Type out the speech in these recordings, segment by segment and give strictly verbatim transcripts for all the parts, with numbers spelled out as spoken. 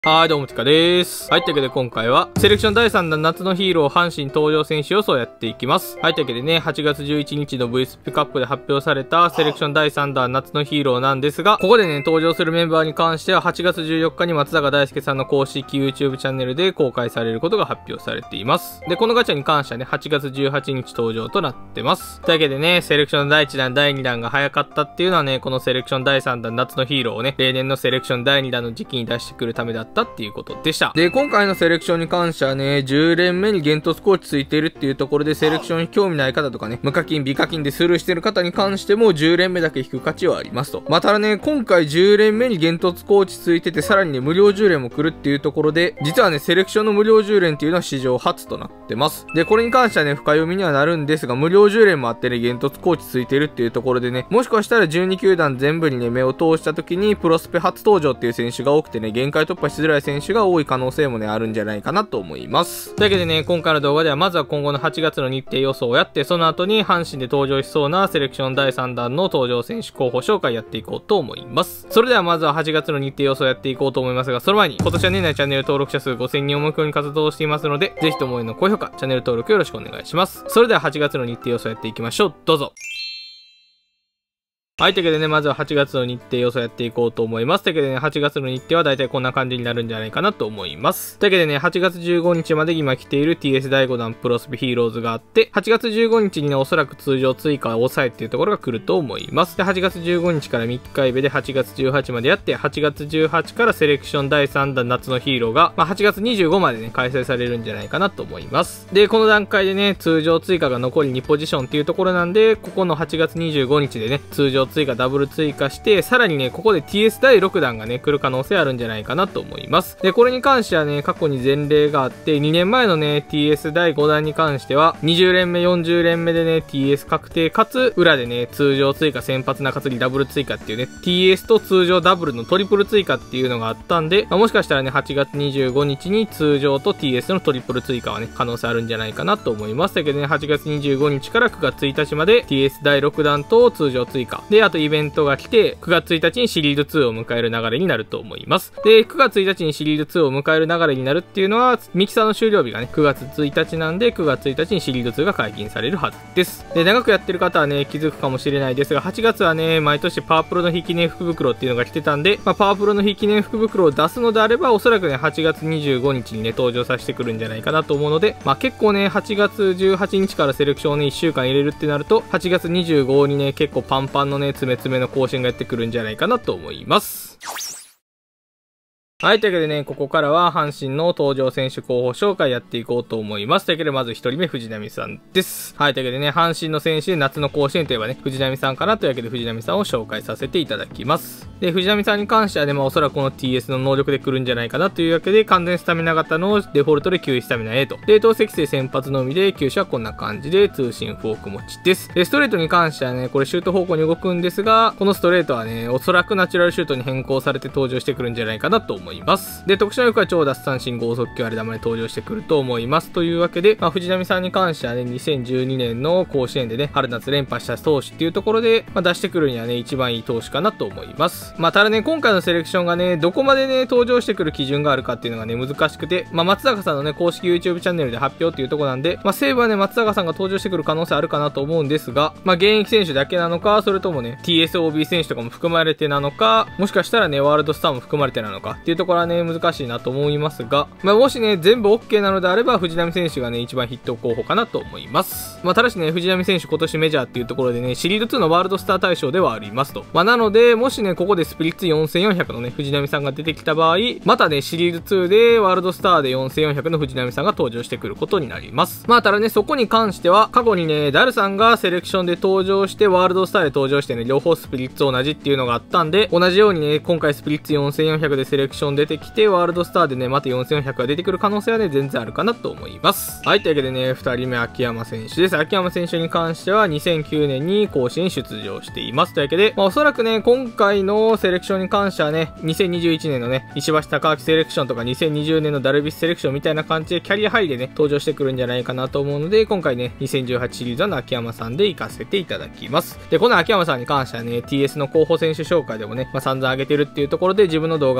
はい、どうも、てかでーす。はい、というわけで今回は、セレクションだいさん弾夏のヒーロー阪神登場選手予想をやっていきます。はい、というわけでね、はちがつじゅういちにちの ブイエスピー カップで発表されたセレクションだいさん弾夏のヒーローなんですが、ここでね、登場するメンバーに関しては、はちがつじゅうよっかに松坂大輔さんの公式 YouTube チャンネルで公開されることが発表されています。で、このガチャに関してはね、はちがつじゅうはちにち登場となってます。というわけでね、セレクションだいいち弾、だいに弾が早かったっていうのはね、このセレクションだいさん弾夏のヒーローをね、例年のセレクションだいに弾の時期に出してくるためだったっていうことで。で、今回のセレクションに関してはね、じゅう連目にゲントスコーチついているっていうところで、セレクションに興味ない方とかね、無課金、美課金でスルーしてる方に関してもじゅう連目だけ引く価値はありますと。まあ、ただね、今回じゅう連目にゲントスコーチついてて、さらにね、無料じゅう連も来るっていうところで、実はね、セレクションの無料じゅう連っていうのは史上初となってます。で、これに関してはね、深読みにはなるんですが、無料じゅう連もあってね、ゲントスコーチついてるっていうところでね、もしかしたらじゅうに球団全部にね、目を通した時に、プロスペ初登場っていう選手が多くてね、限界突破しづらい選手が多い可能性もね、あるんじゃないかなと思います。というわけでね、今回の動画ではまずは今後のはちがつの日程予想をやって、その後に阪神で登場しそうなセレクションだいさん弾の登場選手候補紹介やっていこうと思います。それではまずははちがつの日程予想をやっていこうと思いますが、その前に今年は年内チャンネル登録者数ごせんにんを目標に活動していますので、ぜひともへの高評価、チャンネル登録よろしくお願いします。それでははちがつの日程予想やっていきましょう。どうぞ。はい、というわけでね、まずははちがつの日程予想やっていこうと思います。というわけでね、はちがつの日程は大体こんな感じになるんじゃないかなと思います。というわけでね、はちがつじゅうごにちまで今来ている ティーエス だいご弾プロスペヒーローズがあって、はちがつじゅうごにちにね、おそらく通常追加を抑えっていうところが来ると思います。で、はちがつじゅうごにちからみっかイベではちがつじゅうはちまでやって、はちがつじゅうはちからセレクションだいさん弾夏のヒーローが、まあ、はちがつにじゅうごまでね、開催されるんじゃないかなと思います。で、この段階でね、通常追加が残りにポジションっていうところなんで、ここのはちがつにじゅうごにちでね、通常追加ダブル追加して、さらにね、ここで ティーエス だいろく弾がね、来る可能性あるんじゃないかなと思います。で、これに関してはね、過去に前例があって、にねんまえのね、ティーエス だいご弾に関しては、にじゅう連目、よんじゅう連目でね、ティーエス 確定かつ、裏でね、通常追加、先発中継ぎダブル追加っていうね、ティーエス と通常ダブルのトリプル追加っていうのがあったんで、まあ、もしかしたらね、はちがつにじゅうごにちに通常と ティーエス のトリプル追加はね、可能性あるんじゃないかなと思います。だけどね、はちがつにじゅうごにちからくがつついたちまで ティーエス だいろく弾と通常追加。で、あとイベントが来て、くがつついたちにシリーズツーを迎える流れになると思います。で、くがつついたちにシリーズツーを迎える流れになるっていうのは、ミキサーの終了日がね、くがつついたちなんで、くがつついたちにシリーズツーが解禁されるはずです。で、長くやってる方はね、気づくかもしれないですが、はちがつはね、毎年パワープロの非記念福袋っていうのが来てたんで、まあ、パワープロの非記念福袋を出すのであれば、おそらくね、はちがつにじゅうごにちにね、登場させてくるんじゃないかなと思うので、まあ、結構ね、はちがつじゅうはちにちからセレクションをね、いっしゅうかん入れるってなると、はちがつにじゅうごにね、結構パンパンのね、詰め詰めの更新がやってくるんじゃないかなと思います。はい、というわけでね、ここからは阪神の登場選手候補紹介やっていこうと思います。というわけで、まずひとりめ、藤浪さんです。はい、というわけでね、阪神の選手で夏の甲子園といえばね、藤浪さんかなというわけで、藤浪さんを紹介させていただきます。で、藤浪さんに関してはね、まあ、おそらくこの ティーエス の能力で来るんじゃないかなというわけで、完全スタミナ型のデフォルトできゅういスタミナ A と。冷凍適正先発のみで、球種はこんな感じで、通信フォーク持ちです。で、ストレートに関してはね、これシュート方向に動くんですが、このストレートはね、おそらくナチュラルシュートに変更されて登場してくるんじゃないかなと思います。で、特殊能力は超奪三振剛速球あれ玉で登場してくると思います。というわけで、まあ、藤浪さんに関してはね、にせんじゅうにねんの甲子園でね、春夏連覇した投手っていうところで、まあ、出してくるにはね、一番いい投手かなと思います。まあ、ただね、今回のセレクションがね、どこまでね、登場してくる基準があるかっていうのがね、難しくて、まあ、松坂さんのね、公式 YouTube チャンネルで発表っていうところなんで、まあ、西武はね、松坂さんが登場してくる可能性あるかなと思うんですが、まあ、現役選手だけなのか、それともね、ティーエスオービー 選手とかも含まれてなのか、もしかしたらね、ワールドスターも含まれてなのかっていうところはね、難しいなと思いますが、まあ、もしね、全部 OK なのであれば、藤浪選手がね、一番筆頭候補かなと思います。まあ、ただしね、藤浪選手今年メジャーっていうところでね、シリーズツーのワールドスター大賞ではありますと。まあ、なので、もしね、ここでスプリッツよんせんよんひゃくのね、藤浪さんが出てきた場合、またね、シリーズツーでワールドスターでよんせんよんひゃくの藤浪さんが登場してくることになります。まあ、ただね、そこに関しては、過去にね、ダルさんがセレクションで登場して、ワールドスターで登場してね、両方スプリッツ同じっていうのがあったんで、同じようにね、今回スプリッツよんせんよんひゃくでセレクション出てきて、ワールドスターでね、またよんせんよんひゃくが出てくる可能性はね、全然あるかなと思います。はい、というわけでね、ふたりめ、秋山選手です。秋山選手に関しては、にせんきゅうねんに甲子園出場しています。というわけで、まあ、おそらくね、今回のセレクションに関してはね、にせんにじゅういちねんのね、石橋貴明セレクションとかにせんにじゅうねんのダルビッシュセレクションみたいな感じでキャリアハイでね、登場してくるんじゃないかなと思うので、今回ね、にせんじゅうはちシリーズはの秋山さんで行かせていただきます。で、この秋山さんに関してはね、ティーエス の候補選手紹介でもね、まあ、散々上げてるっていうところで、自分の動画をね、普段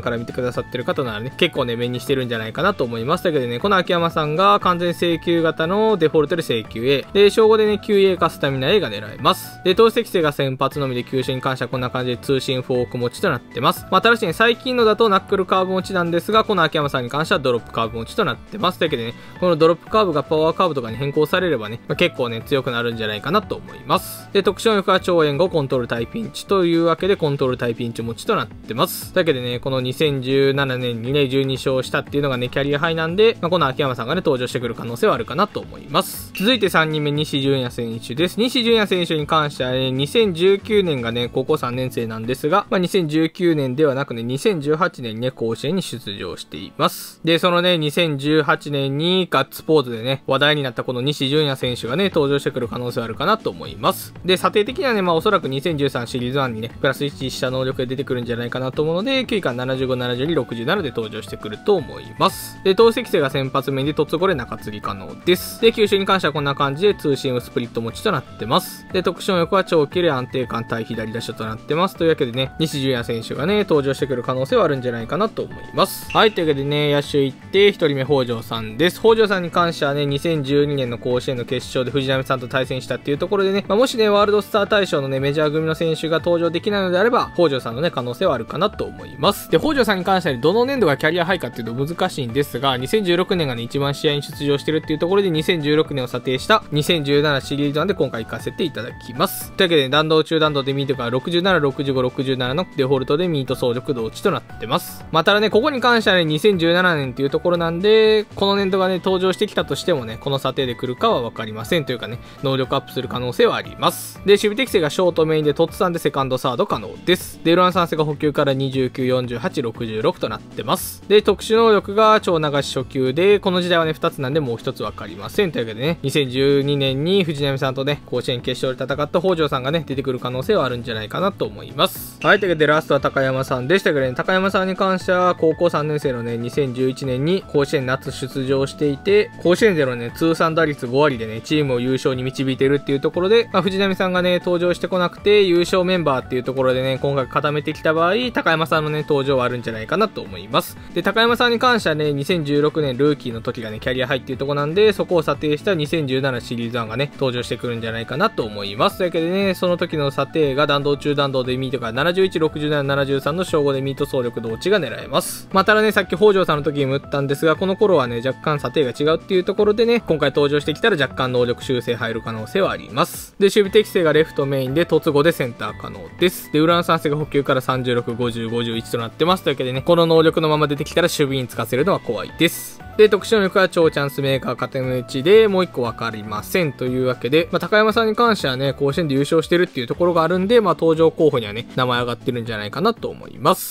から見てくださってる方ならね、結構ね、目にしてるんじゃないかなと思います。だけどね、この秋山さんが完全請求型のデフォルトで請求 A。で、称号でね、キューエー かスタミナ A が狙えます。で、投資適性が先発のみで球種に関してはこんな感じで通信フォーク持ちとなってます。まあ、ただしね、最近のだとナックルカーブ持ちなんですが、この秋山さんに関してはドロップカーブ持ちとなってます。だけどね、このドロップカーブがパワーカーブとかに変更されればね、まあ、結構ね、強くなるんじゃないかなと思います。で、特殊能力は超援護、コントロール対ピンチというわけで、コントロール対ピンチ持ちとなってます。だけどね、このにせんじゅうななねんにね、じゅうに勝したっていうのがね、キャリアハイなんで、まあ、この秋山さんがね、登場してくる可能性はあるかなと思います。続いてさんにんめ、西純也選手です。西純也選手に関してはね、にせんじゅうきゅうねんがね、高校さんねん生なんですが、まあ、にせんじゅうきゅうねんではなくね、にせんじゅうはちねんにね、甲子園に出場しています。で、そのね、にせんじゅうはちねんにガッツポーズでね、話題になったこの西純也選手がね、登場してくる可能性はあるかなと思います。で、査定的にはね、まあおそらくにせんじゅうさんシリーズワンにね、プラスいちした能力で出てくるんじゃないかなと思うので、きゅういからななじゅうご、ななじゅうに、ろくじゅうななで登場してくると思います。で、投石適性が先発面で突後で中継ぎ可能です。で、球種に関してはこんな感じでツーシームスプリット持ちとなってます。で、特殊能力は長距離安定感対左打者となってます。というわけでね、西純也選手がね、登場してくる可能性はあるんじゃないかなと思います。はい、というわけでね、野手行ってひとりめ北条さんです。北条さんに関してはね、にせんじゅうにねんの甲子園の決勝で藤波さんと対戦したっていうところでね、まあ、もしね、ワールドスター大賞のね、メジャー組の選手が登場できないのであれば、北条さんのね、可能性はあるかなと思います。で、北条さんに関してはどの年度がキャリアハイかっていうと難しいんですが、にせんじゅうろくねんがね、一番試合に出場してるっていうところで、にせんじゅうろくねんを査定したにせんじゅうななシリーズワンで今回行かせていただきます。というわけで、弾道中弾道でミートがろくじゅうなな、ろくじゅうご、ろくじゅうななのデフォルトでミート総力同値となってます。まあ、ただね、ここに関してはね、にせんじゅうななねんっていうところなんで、この年度がね、登場してきたとしてもね、この査定で来るかはわかりませんというかね、能力アップする可能性はあります。で、守備適性がショートメインでトッツさんでセカンドサード可能です。で、ウラン酸性が補給からにじゅうきゅう、よんじゅうはち、ろくじゅうろくとなってます。で、特殊能力が超流し初級で、この時代はね、ふたつなんでもうひとつわかりません。というわけでね、にせんじゅうにねんに藤波さんとね、甲子園決勝で戦った北条さんがね、出てくる可能性はあるんじゃないかなと思います。はい、というわけでラストは高山さんでしたけどね、高山さんに関しては高校さんねん生のね、にせんじゅういちねんに甲子園夏出場していて、甲子園でのね、通算打率ごわりでね、チームを優勝に導いてるっていうところで、まあ、藤波さんがね、登場してこなくて、優勝メンバーっていうところでね、今回固めてきた場合、高山さんのね、登場はあるんじゃないかなと思います。で、高山さんに関してはね、にせんじゅうろくねんルーキーの時がね、キャリアハイっていうところなんで、そこを査定したにせんじゅうななシリーズワンがね、登場してくるんじゃないかなと思います。というわけでね、その時の査定が弾道中弾道でミートがななじゅういち、ろくじゅうなな、ななじゅうさんの称号でミート総力同値が狙えます。まあ、ただね、さっき北条さんの時にも言ったんですが、この頃はね、若干査定が違うっていうところでね、今回登場してきたら若干能力修正入る可能性はあります。で、守備適性がレフトメインで突後でセンター可能です。で、ウラン酸性が補給からさんじゅうろく、ごじゅう、ごじゅういちとなってます。というわけでね、この能力のまま出てきたら守備につかせるのは怖いです。で、特殊能力は超チャンスメーカー片目打ちで、もう一個わかりません。というわけで、まあ、高山さんに関してはね、甲子園で優勝してるっていうところがあるんで、まあ、登場候補にはね、名前上がってるんじゃないかなと思います。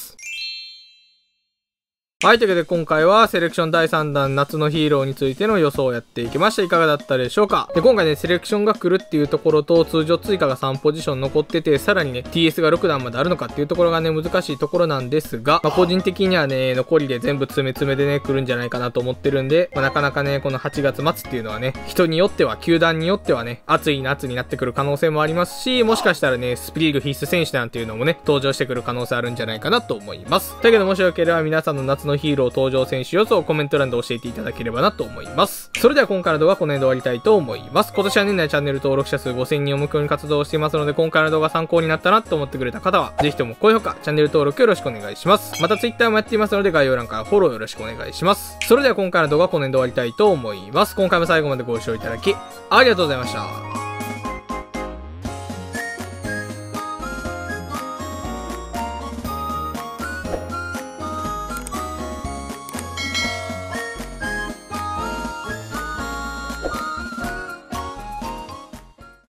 はい、というわけで今回はセレクションだいさんだん夏のヒーローについての予想をやっていきました。いかがだったでしょうか。で、今回ね、セレクションが来るっていうところと、通常追加がさんポジション残ってて、さらにね、ティーエス がろくだんまであるのかっていうところがね、難しいところなんですが、まあ、個人的にはね、残りで全部詰め詰めでね、来るんじゃないかなと思ってるんで、まあ、なかなかね、このはちがつまつっていうのはね、人によっては、球団によってはね、暑い夏になってくる可能性もありますし、もしかしたらね、スプリーグ必須選手なんていうのもね、登場してくる可能性あるんじゃないかなと思います。だけどもしよければ皆さんの夏のヒーロー登場選手予想をコメント欄で教えていただければなと思います。それでは今回の動画はこの辺で終わりたいと思います。今年は年内チャンネル登録者数ごせんにんを目標に活動していますので、今回の動画参考になったなと思ってくれた方は、ぜひとも高評価、チャンネル登録よろしくお願いします。また Twitter もやっていますので、概要欄からフォローよろしくお願いします。それでは今回の動画はこの辺で終わりたいと思います。今回も最後までご視聴いただき、ありがとうございました。